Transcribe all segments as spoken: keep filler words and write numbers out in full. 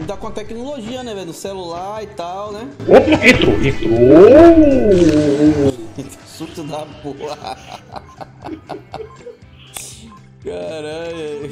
Tá com a tecnologia, né, velho? Do celular e tal, né? Opa, entrou, entrou! Susto da porra. Caralho.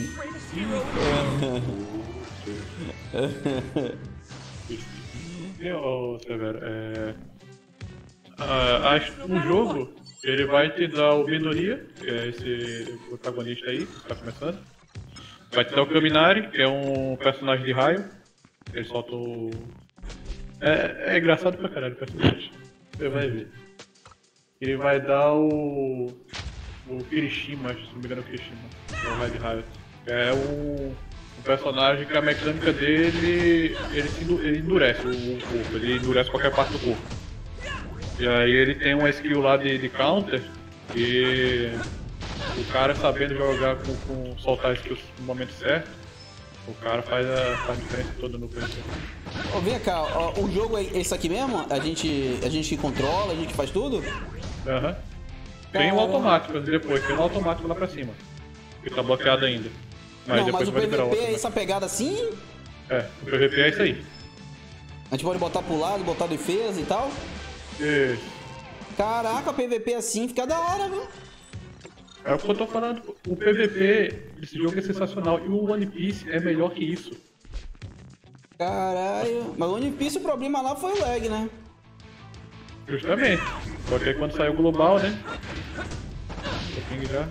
Ô, Severo, é... Ah, acho que o jogo, ele vai te dar o Minoria, que é esse protagonista aí, que tá começando. Vai te dar o Kaminari, que é um personagem de raio. Ele solta o... É, é engraçado pra caralho o personagem. Você vai ver. Ele vai dar o... O Kirishima, se não me engano é o Kirishima. É o Red Riot. É um, um personagem que a mecânica dele... Ele, se, ele endurece o, o corpo, ele endurece qualquer parte do corpo. E aí ele tem uma skill lá de, de counter, que o cara sabendo jogar com, com soltar skills no momento certo, o cara faz a, faz a diferença toda no preço. Ô, vem cá, ó, o jogo é esse aqui mesmo? A gente, a gente que controla, a gente que faz tudo? Aham. Uhum. Tem o automático depois, tem o automático lá pra cima, que tá bloqueado ainda. Mas não, mas o P V P é essa pegada assim? É, o P V P é isso aí. A gente pode botar pro lado, botar defesa e tal? Isso. Caraca, P V P assim fica da hora, viu? É o que eu tô falando, o P V P desse jogo é sensacional e o One Piece é melhor que isso. Caralho, mas o One Piece o problema lá foi o lag, né? Justamente. Só que aí quando saiu o global, né? Um pouquinho já.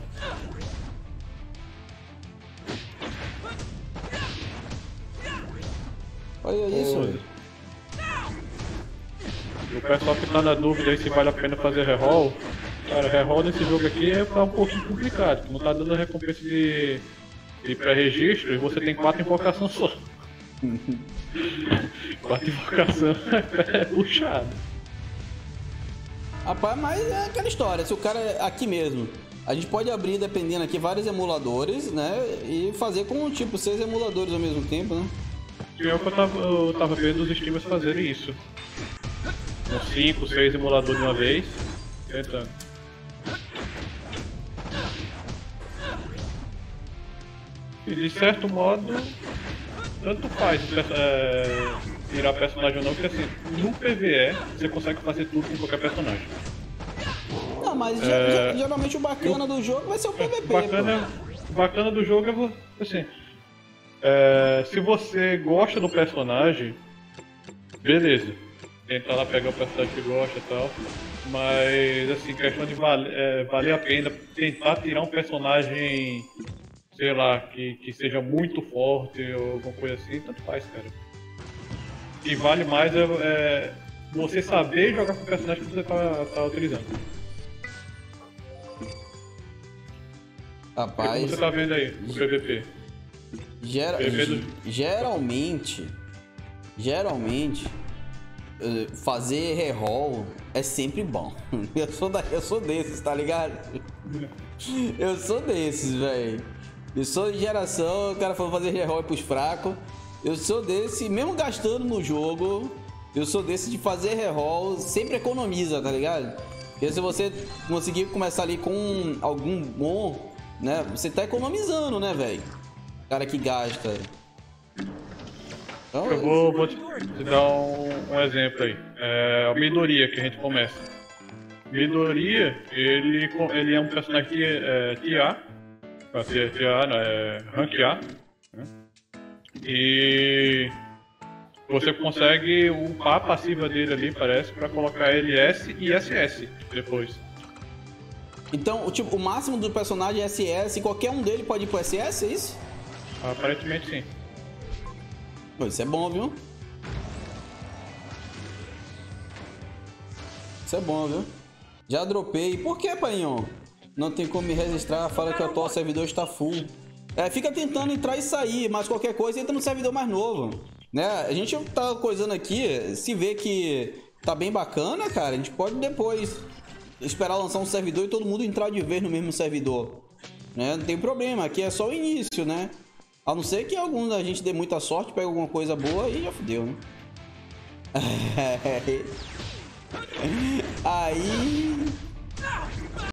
Olha isso. Oi. O pessoal que tá na dúvida aí se vale a pena fazer reroll, cara, reroll nesse jogo aqui é um pouquinho complicado, não tá dando a recompensa de, de pré-registro e você tem quatro invocações só. Quatro invocações é puxado. Rapaz, mas é aquela história, se o cara é aqui mesmo, a gente pode abrir, dependendo aqui, vários emuladores, né, e fazer com, tipo, seis emuladores ao mesmo tempo, né? E é o que eu tava, eu tava vendo os streamers fazerem isso. Uns cinco, seis emuladores de uma vez, tentando. E de certo modo, tanto faz é, virar personagem ou não, porque assim, no P V E você consegue fazer tudo com qualquer personagem. Não, mas é, geralmente o bacana eu, do jogo vai ser o P V P. O bacana, o bacana do jogo é assim, é, se você gosta do personagem, beleza. Tentar lá pegar o personagem que gosta e tal. Mas assim, questão de vale, é, valer a pena tentar tirar um personagem, sei lá, que, que seja muito forte ou alguma coisa assim, tanto faz, cara. O que vale mais é, é você saber jogar com o personagem que você tá, tá utilizando. Rapaz. Como você tá vendo aí, o P V P? Gera, P V do... Geralmente, geralmente, fazer reroll é sempre bom. Eu sou, da, eu sou desses, tá ligado? Eu sou desses, velho. Eu sou de geração, o cara falou fazer reroll pros fracos. Eu sou desse, mesmo gastando no jogo, eu sou desse de fazer reroll, sempre economiza, tá ligado? Porque se você conseguir começar ali com algum bom, né? Você tá economizando, né, velho? Cara que gasta. Então, eu vou, vou te, te dar um, um exemplo aí. É a Midoriya que a gente começa. Midoriya, ele, ele é um personagem que é T A. T A, é Rank A. Né? E você consegue upar a passiva dele ali, parece, pra colocar L S e S S depois. Então, o, tipo, o máximo do personagem é S S e qualquer um dele pode ir pro S S, é isso? Aparentemente sim. Pô, isso é bom, viu? Isso é bom, viu? Já dropei. Por que, painho? Não tem como me registrar, fala que o atual servidor está full. É, fica tentando entrar e sair, mas qualquer coisa entra no servidor mais novo. Né? A gente tá coisando aqui, se vê que tá bem bacana, cara, a gente pode depois esperar lançar um servidor e todo mundo entrar de vez no mesmo servidor. Né? Não tem problema, aqui é só o início, né? A não ser que algum da gente dê muita sorte, pegue alguma coisa boa e já fodeu, né? Aí...